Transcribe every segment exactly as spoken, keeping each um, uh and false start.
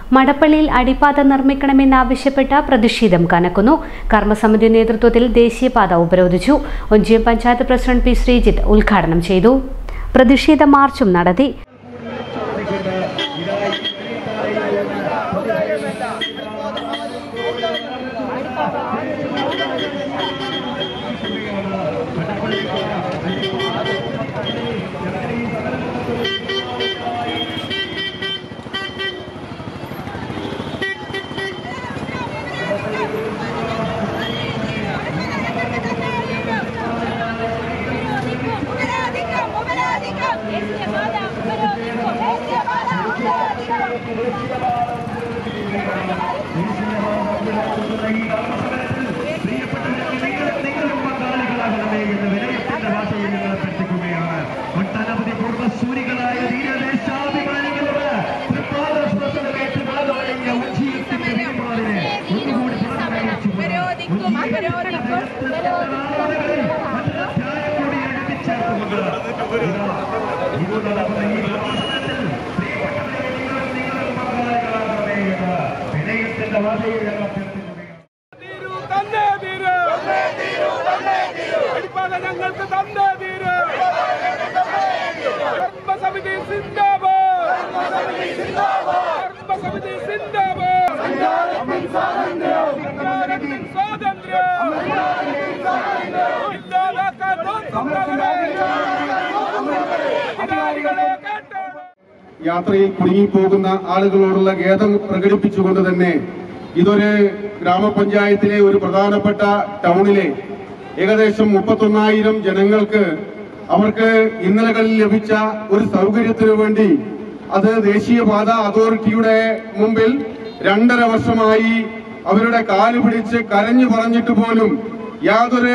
മടപ്പള്ളിയിൽ അടിപ്പാത നിർമ്മിക്കണമെന്നാവശ്യപ്പെട്ട പ്രതിഷേധം കനക്കുന്നു. കർമ്മസമിതി നേതൃത്വത്തിൽ ദേശീയപാത ഉപരോധിച്ചു. ഒഞ്ചിയം പഞ്ചായത്ത് പ്രസിഡന്റ് പി ശ്രീജിത്ത് ഉദ്ഘാടനം ചെയ്തു. പ്രതിഷേധ മാർച്ചും നടത്തി. യാത്രയിൽ കുടുങ്ങിപ്പോകുന്ന ആളുകളോടുള്ള ഖേദം പ്രകടിപ്പിച്ചുകൊണ്ട് തന്നെ ഇതൊരു ഗ്രാമപഞ്ചായത്തിലെ ഒരു പ്രധാനപ്പെട്ട ടൗണിലെ ഏകദേശം മുപ്പത്തൊന്നായിരം ജനങ്ങൾക്ക് അവർക്ക് ഇന്നലകളിൽ ലഭിച്ച ഒരു സൗകര്യത്തിനു വേണ്ടി അത് ദേശീയപാത അതോറിറ്റിയുടെ മുമ്പിൽ രണ്ടര വർഷമായി അവരുടെ കാല് പിടിച്ച് കരഞ്ഞു പറഞ്ഞിട്ട് പോലും യാതൊരു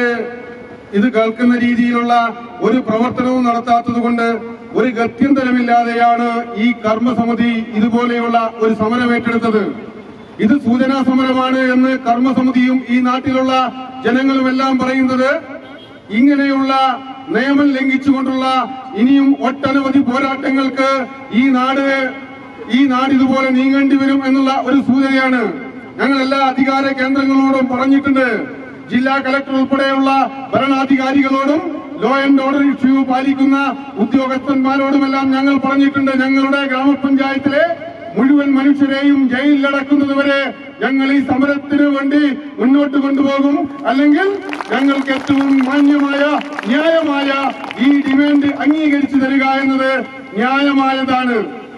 ഇത് കേൾക്കുന്ന രീതിയിലുള്ള ഒരു പ്രവർത്തനവും നടത്താത്തത് കൊണ്ട് ഒരു ഗത്യന്തരമില്ലാതെയാണ് ഈ കർമ്മസമിതി ഇതുപോലെയുള്ള ഒരു സമരം ഏറ്റെടുത്തത്. ഇത് സൂചനാ സമരമാണ് എന്ന് കർമ്മസമിതിയും ഈ നാട്ടിലുള്ള ജനങ്ങളുമെല്ലാം പറയുന്നത്. ഇങ്ങനെയുള്ള നിയമം ലംഘിച്ചുകൊണ്ടുള്ള ഇനിയും ഒട്ടനവധി പോരാട്ടങ്ങൾക്ക് ഈ നാട് ഈ നാട് ഇതുപോലെ നീങ്ങേണ്ടി വരും എന്നുള്ള ഒരു സൂചനയാണ്. ഞങ്ങൾ എല്ലാ അധികാര കേന്ദ്രങ്ങളോടും പറഞ്ഞിട്ടുണ്ട്. ജില്ലാ കളക്ടർ ഉൾപ്പെടെയുള്ള ഭരണാധികാരികളോടും ലോ ആൻഡ് ഓർഡർ ഇഷ്യൂ പാലിക്കുന്ന ഉദ്യോഗസ്ഥന്മാരോടുമെല്ലാം ഞങ്ങൾ പറഞ്ഞിട്ടുണ്ട്. ഞങ്ങളുടെ ഗ്രാമപഞ്ചായത്തിലെ മുഴുവൻ മനുഷ്യരെയും ജയിലിലടക്കുന്നതുവരെ ഞങ്ങൾ ഈ സമരത്തിന് വേണ്ടി മുന്നോട്ട് കൊണ്ടുപോകും. അല്ലെങ്കിൽ ഞങ്ങൾക്ക് ഏറ്റവും മാന്യമായ ന്യായമായ ഈ ഡിമാൻഡ് അംഗീകരിച്ചു തരിക എന്നത് ന്യായമായതാണ്.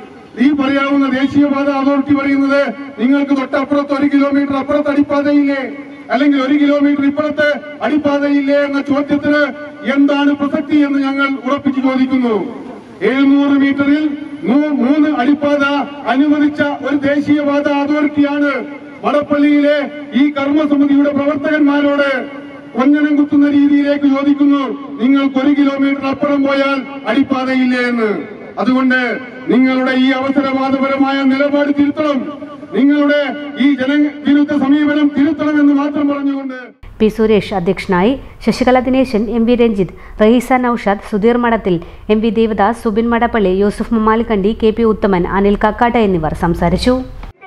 ഈ പറയാവുന്ന ദേശീയപാത അതോറിറ്റി പറയുന്നത് നിങ്ങൾക്ക് തൊട്ടപ്പുറത്ത് ഒരു കിലോമീറ്റർ അപ്പുറത്ത് അടിപ്പാതയില്ലേ, അല്ലെങ്കിൽ ഒരു കിലോമീറ്റർ ഇപ്പുറത്ത് അടിപ്പാതയില്ലേ എന്ന ചോദ്യത്തിന് എന്താണ് പ്രസക്തി എന്ന് ഞങ്ങൾ ഉറപ്പിച്ചു ചോദിക്കുന്നു. എഴുന്നൂറ് മീറ്ററിൽ മൂന്ന് അടിപ്പാത അനുവദിച്ച ഒരു ദേശീയപാത അതോറിറ്റിയാണ് മടപ്പള്ളിയിലെ ഈ കർമ്മസമിതിയുടെ പ്രവർത്തകന്മാരോട് കൊഞ്ഞനം കുത്തുന്ന രീതിയിലേക്ക് ചോദിക്കുന്നു, നിങ്ങൾക്ക് ഒരു കിലോമീറ്റർ അപ്പുറം പോയാൽ അടിപ്പാതയില്ലേ എന്ന്. അതുകൊണ്ട് നിങ്ങളുടെ ഈ അവസരവാദപരമായ നിലപാട് തിരുത്തണം, നിങ്ങളുടെ ഈ ജനവിരുദ്ധ സമീപനം തിരുത്തണമെന്ന് മാത്രം പറഞ്ഞുകൊണ്ട് പി സുരേഷ് അധ്യക്ഷനായി. Sasikala Dineshan, M V Ranjith, Raheesa Naushad, Sudheer Madathil, M V Devadas, Subin Madappally, Yusuf Mamalikkandi, K P Uthaman, Anil Kakkatt എന്നിവർ സംസാരിച്ചു.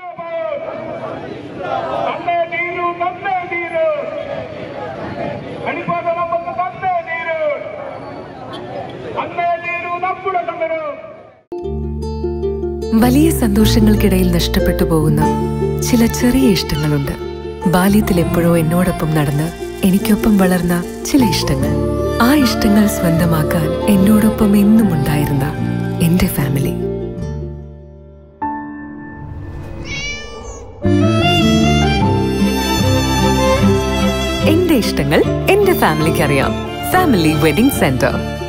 വലിയ സന്തോഷങ്ങൾക്കിടയിൽ നഷ്ടപ്പെട്ടു പോകുന്ന ചില ചെറിയ ഇഷ്ടങ്ങളുണ്ട്. ബാല്യത്തിൽ എപ്പോഴോ എന്നോടൊപ്പം നടന്ന് എനിക്കൊപ്പം വളർന്ന ചില ഇഷ്ടങ്ങൾ. ആ ഇഷ്ടങ്ങൾ സ്വന്തമാക്കാൻ എന്നോടൊപ്പം എന്നും ഉണ്ടായിരുന്ന എന്റെ ഫാമിലി. എന്റെ ഇഷ്ടങ്ങൾ എന്റെ ഫാമിലിക്ക് അറിയാം. Family wedding centre.